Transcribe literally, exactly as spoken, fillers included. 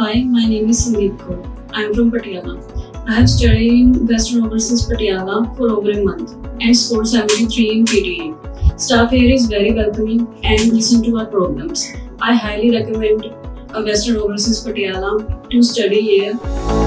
Hi, my name is Sandeep. I am from Patiala. I have studied in Western Overseas Patiala for over a month and scored seventy-three in P T E. Staff here is very welcoming and listen to our problems. I highly recommend Western Overseas Patiala to study here.